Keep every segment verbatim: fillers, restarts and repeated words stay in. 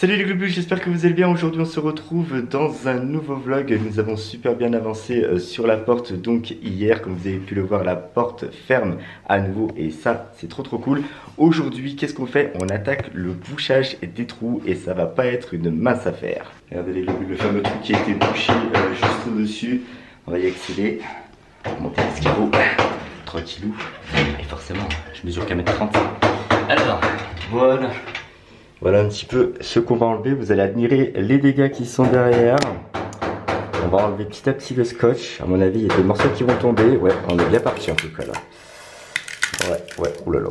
Salut les globus, j'espère que vous allez bien. Aujourd'hui on se retrouve dans un nouveau vlog. Nous avons super bien avancé sur la porte. Donc hier, comme vous avez pu le voir, la porte ferme à nouveau et ça c'est trop trop cool. Aujourd'hui qu'est-ce qu'on fait? On attaque le bouchage des trous et ça va pas être une mince affaire. Regardez les globus, le fameux trou qui a été bouché euh, juste au dessus. On va y accéder, monter l'escabeau tranquillou. Et forcément je mesure qu'un mètre trente. Alors voilà. Voilà un petit peu ce qu'on va enlever. Vous allez admirer les dégâts qui sont derrière. On va enlever petit à petit le scotch. À mon avis, il y a des morceaux qui vont tomber. Ouais, on est bien parti en tout cas là. Ouais, ouais, oulala.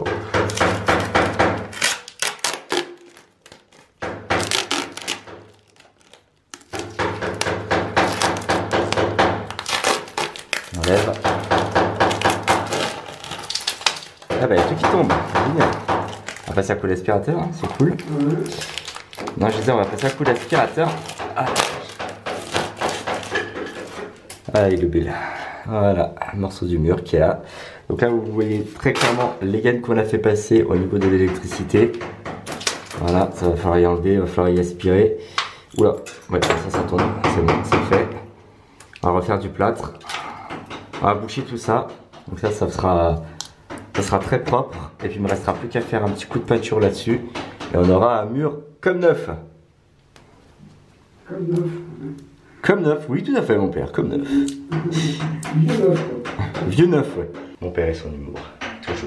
On enlève. Ah bah il y a tout qui tombe. Génial. On va passer à coup d'aspirateur, hein, c'est cool. Mmh. Non, je disais, on va passer à coup d'aspirateur. Ah. Ah, il est belle. Voilà, un morceau du mur qui est là. Donc là, vous voyez très clairement les gaines qu'on a fait passer au niveau de l'électricité. Voilà, ça va falloir y enlever, il va falloir y aspirer. Oula, ouais, ça, ça tourne. C'est bon, c'est fait. On va refaire du plâtre. On va boucher tout ça. Donc ça, ça sera... Ça sera très propre et puis il me restera plus qu'à faire un petit coup de peinture là-dessus et on aura un mur comme neuf. Comme neuf. Comme neuf, oui tout à fait mon père, comme neuf. Vieux neuf. Vieux neuf, ouais. Mon père et son humour, toujours.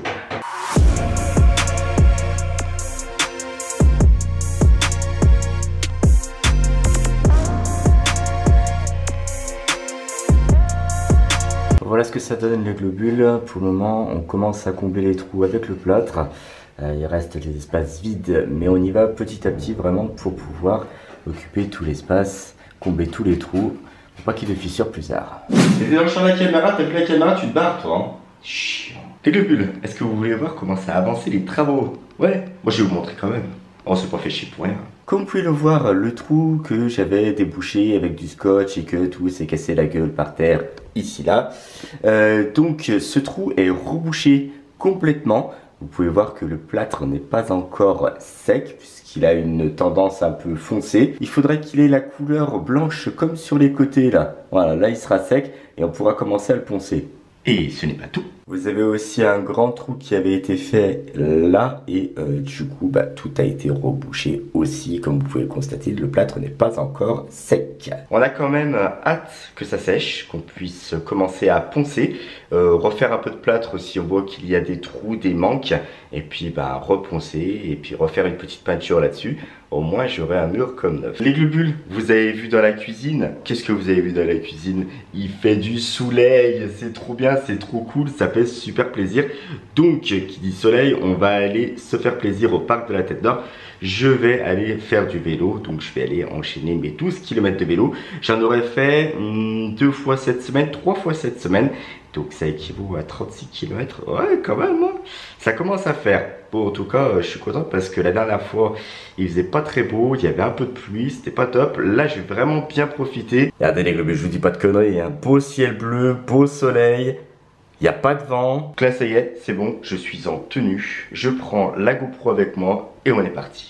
Voilà ce que ça donne les globules. Pour le moment, on commence à combler les trous avec le plâtre. Euh, il reste les espaces vides, mais on y va petit à petit vraiment pour pouvoir occuper tout l'espace, combler tous les trous, pour pas qu'il y ait de fissures plus tard. T'étais dans le champ de la caméra, t'as pris la caméra, tu te barres toi. Hein. Chiant. Les globules, est-ce que vous voulez voir comment ça a avancé les travaux? Ouais, moi je vais vous montrer quand même. On s'est pas fait chier pour rien. Comme vous pouvez le voir, le trou que j'avais débouché avec du scotch et que tout s'est cassé la gueule par terre, ici là. Euh, donc ce trou est rebouché complètement. Vous pouvez voir que le plâtre n'est pas encore sec puisqu'il a une tendance un peu foncée. Il faudrait qu'il ait la couleur blanche comme sur les côtés là. Voilà, là il sera sec et on pourra commencer à le poncer. Et ce n'est pas tout. Vous avez aussi un grand trou qui avait été fait là et euh, du coup bah, tout a été rebouché aussi. Comme vous pouvez le constater, le plâtre n'est pas encore sec. On a quand même hâte que ça sèche, qu'on puisse commencer à poncer, euh, refaire un peu de plâtre si on voit qu'il y a des trous, des manques, et puis bah, reponcer et puis refaire une petite peinture là-dessus. Au moins j'aurai un mur comme neuf. Les globules, vous avez vu dans la cuisine. Qu'est-ce que vous avez vu dans la cuisine? Il fait du soleil, c'est trop bien, c'est trop cool, ça fait super plaisir. Donc qui dit soleil, on va aller se faire plaisir au parc de la Tête d'Or. Je vais aller faire du vélo, donc je vais aller enchaîner mes douze kilomètres de vélo. J'en aurais fait hum, deux fois cette semaine, trois fois cette semaine. Donc ça équivaut à trente-six kilomètres. Ouais, quand même, hein. Ça commence à faire. Bon, en tout cas, je suis content parce que la dernière fois, il faisait pas très beau, il y avait un peu de pluie, c'était pas top. Là, j'ai vraiment bien profité. Regardez les globes, je vous dis pas de conneries, hein. Beau ciel bleu, beau soleil, il n'y a pas de vent. Donc là, ça y est, c'est bon, je suis en tenue. Je prends la GoPro avec moi et on est parti.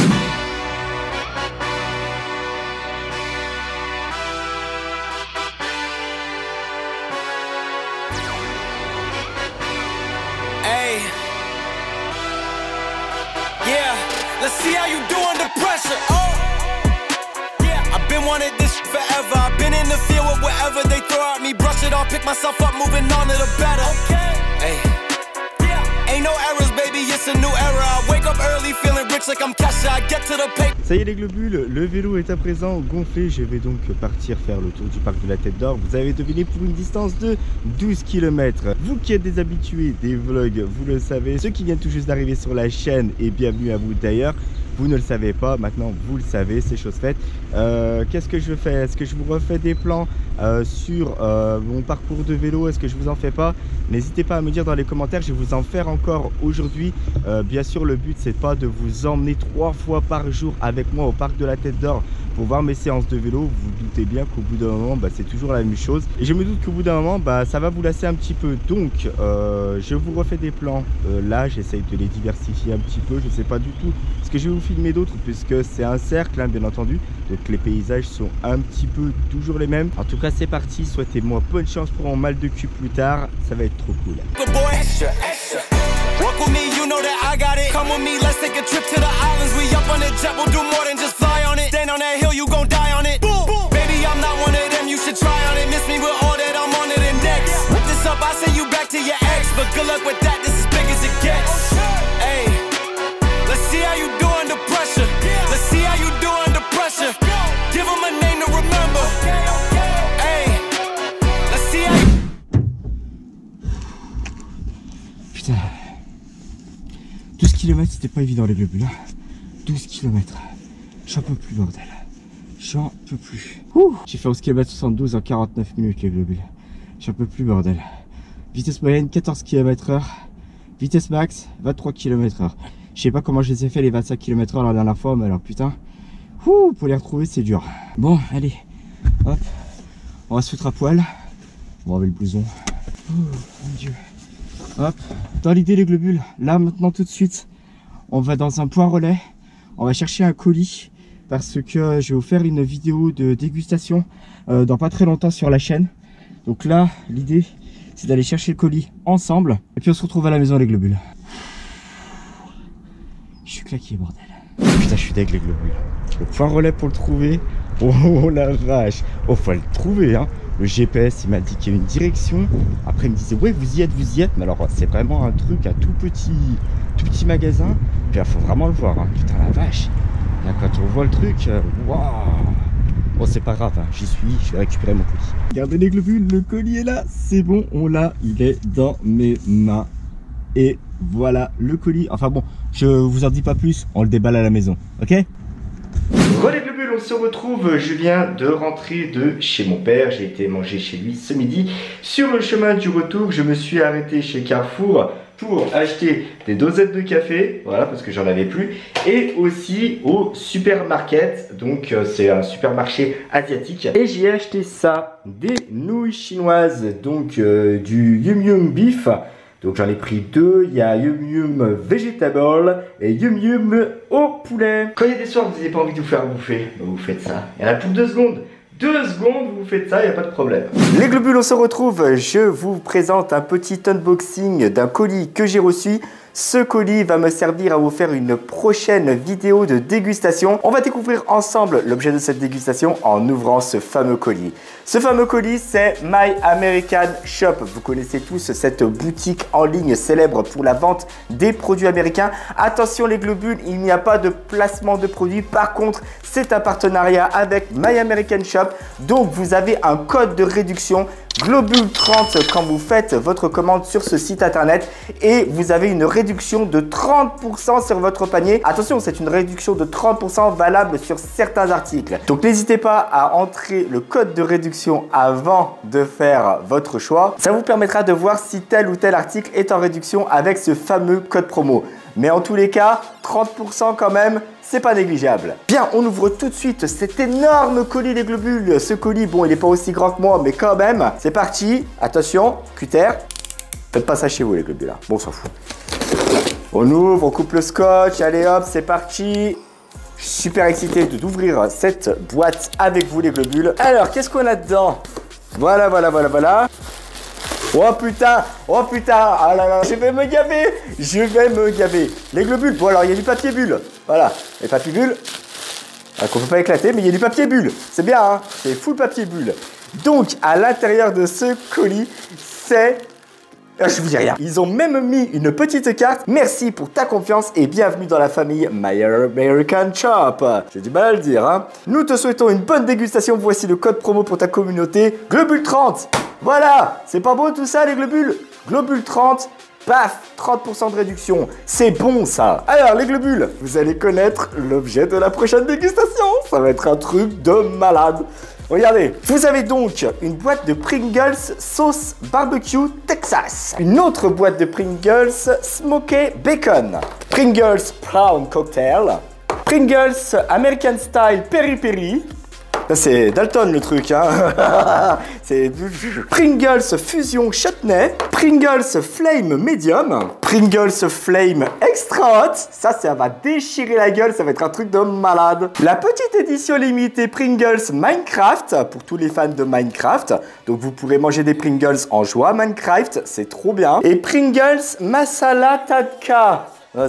Let's see how you do under pressure. Oh, yeah. I've been wanting this forever. I've been in the field with whatever they throw at me. Brush it off, pick myself up, moving on to the better. Okay. Hey. Yeah. Ain't no errors, baby. It's a new era. I wake up early, feeling rich like I'm Kesha. I get to the paper. Ça y est les globules, le vélo est à présent gonflé. Je vais donc partir faire le tour du parc de la Tête d'Or. Vous avez deviné, pour une distance de douze kilomètres. Vous qui êtes des habitués des vlogs, vous le savez. Ceux qui viennent tout juste d'arriver sur la chaîne, et bienvenue à vous d'ailleurs. Vous ne le savez pas, maintenant vous le savez, c'est chose faite. Euh, Qu'est-ce que je fais? Est-ce que je vous refais des plans euh, sur euh, mon parcours de vélo? Est-ce que je vous en fais pas? N'hésitez pas à me dire dans les commentaires, je vais vous en faire encore aujourd'hui. Euh, bien sûr, le but c'est pas de vous emmener trois fois par jour avec moi au parc de la Tête d'Or pour voir mes séances de vélo. Vous vous doutez bien qu'au bout d'un moment, bah, c'est toujours la même chose. Et je me doute qu'au bout d'un moment, bah, ça va vous lasser un petit peu. Donc, euh, je vous refais des plans. Euh, là, j'essaye de les diversifier un petit peu. Je ne sais pas du tout ce que je vais vous filmer d'autres, puisque c'est un cercle, hein, bien entendu. Donc, les paysages sont un petit peu toujours les mêmes. En tout cas, c'est parti. Souhaitez-moi bonne chance pour mon mal de cul plus tard. Ça va être trop cool. Walk with me, you know that I got it. Come with me, let's take a trip to the islands. We up on the jet, we'll do more than just fly on it. Stand on that hill, you gon' die on it. Boom, boom. Baby, I'm not one of them, you should try on it. Miss me with all that, I'm on it and next. Whip this up, I send you back to your ex. But good luck with that, this is big as it gets. Hey, let's see how you do under pressure. Let's see how you do under pressure. Give them a name to remember. Hey, let's see how you... Putain. douze kilomètres, c'était pas évident les globules. douze kilomètres. J'en peux plus, bordel. J'en peux plus. J'ai fait onze kilomètres soixante-douze en quarante-neuf minutes les globules. J'en peux plus, bordel. Vitesse moyenne quatorze kilomètres heure. Vitesse max vingt-trois kilomètres heure. Je sais pas comment je les ai fait les vingt-cinq kilomètres heure la dernière fois, mais alors putain. Ouh, pour les retrouver c'est dur. Bon, allez. Hop. On va se foutre à poil. On va enlever le blouson. Oh mon dieu. Hop, dans l'idée les globules, là maintenant tout de suite, on va dans un point relais, on va chercher un colis parce que je vais vous faire une vidéo de dégustation euh, dans pas très longtemps sur la chaîne. Donc là, l'idée c'est d'aller chercher le colis ensemble et puis on se retrouve à la maison les globules. Je suis claqué bordel. Putain, je suis deg les globules. Le point relais pour le trouver, oh la vache, oh faut le trouver hein. Le G P S il m'a dit qu'il y a une direction. Après il me disait ouais vous y êtes, vous y êtes. Mais alors c'est vraiment un truc à tout petit tout petit magasin. Puis il faut vraiment le voir hein. Putain la vache. Là quand on voit le truc, waouh. Bon c'est pas grave, hein. J'y suis, je vais récupérer mon colis. Regardez les globules, le colis est là. C'est bon, on l'a, il est dans mes mains. Et voilà le colis. Enfin bon, je vous en dis pas plus, on le déballe à la maison, ok? Bon les globules, on se retrouve, je viens de rentrer de chez mon père, j'ai été manger chez lui ce midi. Sur le chemin du retour, je me suis arrêté chez Carrefour pour acheter des dosettes de café, voilà, parce que j'en avais plus, et aussi au supermarket, donc euh, c'est un supermarché asiatique, et j'ai acheté ça, des nouilles chinoises, donc euh, du Yum Yum Beef. Donc j'en ai pris deux, il y a Yum Yum Vegetable et Yum Yum au poulet. Quand il y a des soirs vous n'avez pas envie de vous faire bouffer, vous faites ça. Il y en a pour deux secondes. Deux secondes, vous faites ça, il n'y a pas de problème. Les globules, on se retrouve. Je vous présente un petit unboxing d'un colis que j'ai reçu. Ce colis va me servir à vous faire une prochaine vidéo de dégustation. On va découvrir ensemble l'objet de cette dégustation en ouvrant ce fameux colis. Ce fameux colis, c'est My American Shop. Vous connaissez tous cette boutique en ligne célèbre pour la vente des produits américains. Attention les globules, il n'y a pas de placement de produits. Par contre, c'est un partenariat avec My American Shop. Donc, vous avez un code de réduction Globule trente quand vous faites votre commande sur ce site internet et vous avez une réduction de trente pour cent sur votre panier. Attention, c'est une réduction de trente pour cent valable sur certains articles. Donc n'hésitez pas à entrer le code de réduction avant de faire votre choix. Ça vous permettra de voir si tel ou tel article est en réduction avec ce fameux code promo. Mais en tous les cas, trente pour cent quand même, c'est pas négligeable. Bien, on ouvre tout de suite cet énorme colis les globules. Ce colis, bon, il n'est pas aussi grand que moi, mais quand même. C'est parti. Attention, cutter. Faites pas ça chez vous les globules. Hein. Bon, on s'en fout. On ouvre, on coupe le scotch. Allez hop, c'est parti. Je suis super excité d'ouvrir cette boîte avec vous les globules. Alors, qu'est-ce qu'on a dedans? Voilà, voilà, voilà, voilà. Oh putain, oh putain, ah là là, je vais me gaver, je vais me gaver. Les globules, bon alors il y a du papier bulle, voilà, les papiers bulles, qu'on ne peut pas éclater, mais il y a du papier bulle, c'est bien, hein, c'est full papier bulle. Donc à l'intérieur de ce colis, c'est... Je vous dis rien. Ils ont même mis une petite carte. Merci pour ta confiance et bienvenue dans la famille My American Shop. J'ai du mal à le dire, hein. Nous te souhaitons une bonne dégustation. Voici le code promo pour ta communauté. Globule trente. Voilà. C'est pas beau tout ça, les globules? Globule trente. Paf, trente pour cent de réduction. C'est bon, ça. Alors, les globules, vous allez connaître l'objet de la prochaine dégustation. Ça va être un truc de malade. Regardez, vous avez donc une boîte de Pringles sauce barbecue Texas. Une autre boîte de Pringles Smokey Bacon. Pringles Prawn Cocktail. Pringles American Style Peri Peri. Ça c'est Dalton le truc, hein. C'est Pringles Fusion Chutney, Pringles Flame Medium, Pringles Flame Extra Hot. Ça, ça va déchirer la gueule, ça va être un truc de malade. La petite édition limitée Pringles Minecraft, pour tous les fans de Minecraft. Donc vous pourrez manger des Pringles en joie Minecraft, c'est trop bien. Et Pringles Masala Tadka.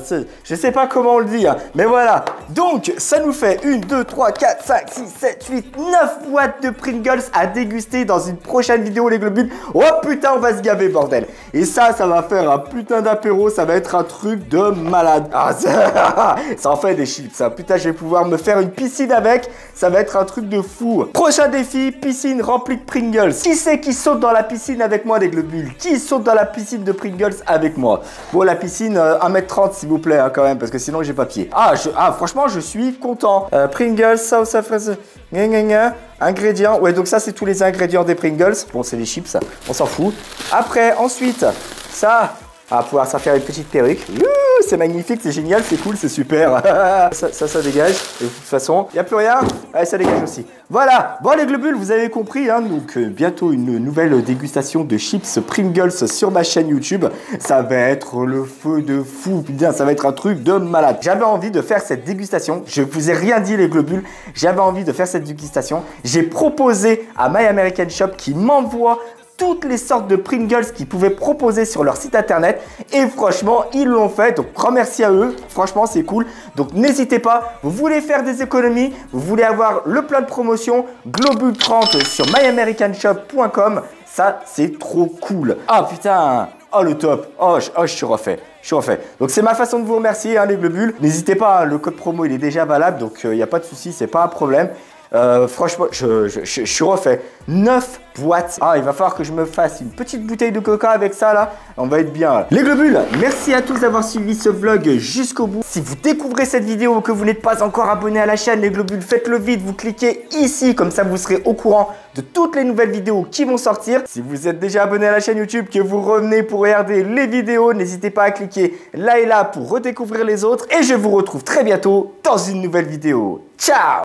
Je sais pas comment on le dit, hein. Mais voilà. Donc, ça nous fait une, deux, trois, quatre, cinq, six, sept, huit, neuf boîtes de Pringles à déguster dans une prochaine vidéo, les globules. Oh putain, on va se gaver, bordel. Et ça, ça va faire un putain d'apéro. Ça va être un truc de malade. Ah, ça, ça en fait des chips, ça. Putain, je vais pouvoir me faire une piscine avec. Ça va être un truc de fou. Prochain défi, piscine remplie de Pringles. Qui c'est qui saute dans la piscine avec moi, les globules? Qui saute dans la piscine de Pringles avec moi? Bon, la piscine, euh, un mètre trente. S'il vous plaît, hein, quand même, parce que sinon j'ai pas pied. Ah, je, ah franchement, je suis content. Euh, Pringles, sauce à fraise, gna gna gna. Ingrédients. Ouais, donc ça, c'est tous les ingrédients des Pringles. Bon, c'est les chips, on s'en fout. Après, ensuite, ça, on va pouvoir s'en faire une petite perruque. C'est magnifique, c'est génial, c'est cool, c'est super. ça, ça, ça dégage. Et de toute façon, il n'y a plus rien. Allez, ça dégage aussi. Voilà. Bon, les globules, vous avez compris. Hein, donc, euh, bientôt une nouvelle dégustation de chips Pringles sur ma chaîne YouTube. Ça va être le feu de fou. Putain, ça va être un truc de malade. J'avais envie de faire cette dégustation. Je vous ai rien dit, les globules. J'avais envie de faire cette dégustation. J'ai proposé à My American Shop qui m'envoie toutes les sortes de Pringles qu'ils pouvaient proposer sur leur site internet et franchement ils l'ont fait, donc grand merci à eux, franchement c'est cool. Donc n'hésitez pas, vous voulez faire des économies, vous voulez avoir le plein de promotions, Globule trente sur my american shop point com, ça c'est trop cool. Ah putain, oh le top, oh je, oh, je suis refait. Je suis refait. Donc c'est ma façon de vous remercier, hein, les globules. N'hésitez pas, hein, le code promo il est déjà valable, donc il euh, n'y a pas de souci, c'est pas un problème. Euh, franchement, je, je, je, je suis refait. neuf boîtes. Ah, il va falloir que je me fasse une petite bouteille de coca avec ça, là. On va être bien. Les globules, merci à tous d'avoir suivi ce vlog jusqu'au bout. Si vous découvrez cette vidéo ou que vous n'êtes pas encore abonné à la chaîne, les globules, faites-le vite. Vous cliquez ici, comme ça vous serez au courant de toutes les nouvelles vidéos qui vont sortir. Si vous êtes déjà abonné à la chaîne YouTube, que vous revenez pour regarder les vidéos, n'hésitez pas à cliquer là et là pour redécouvrir les autres. Et je vous retrouve très bientôt dans une nouvelle vidéo. Ciao!